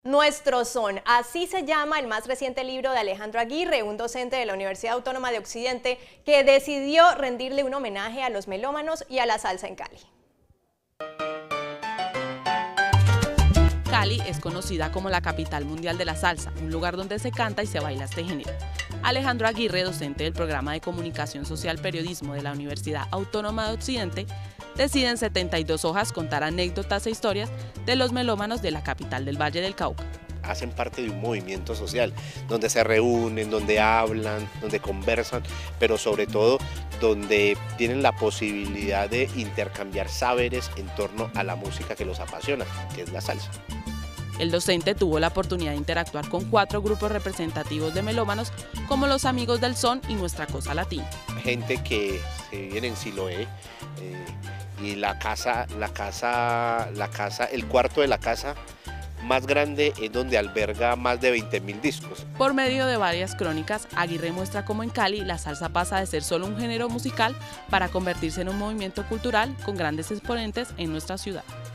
Nuestro son, así se llama el más reciente libro de Alejandro Aguirre, un docente de la Universidad Autónoma de Occidente que decidió rendirle un homenaje a los melómanos y a la salsa en Cali. Cali es conocida como la capital mundial de la salsa, un lugar donde se canta y se baila este género. Alejandro Aguirre, docente del programa de Comunicación Social Periodismo de la Universidad Autónoma de Occidente, decide en 72 hojas contar anécdotas e historias de los melómanos de la capital del Valle del Cauca. Hacen parte de un movimiento social, donde se reúnen, donde hablan, donde conversan, pero sobre todo donde tienen la posibilidad de intercambiar saberes en torno a la música que los apasiona, que es la salsa. El docente tuvo la oportunidad de interactuar con 4 grupos representativos de melómanos, como los Amigos del Son y Nuestra Cosa Latina. Gente que se vive en Siloé, y el cuarto de la casa más grande es donde alberga más de 20.000 discos. Por medio de varias crónicas, Aguirre muestra cómo en Cali la salsa pasa de ser solo un género musical para convertirse en un movimiento cultural con grandes exponentes en nuestra ciudad.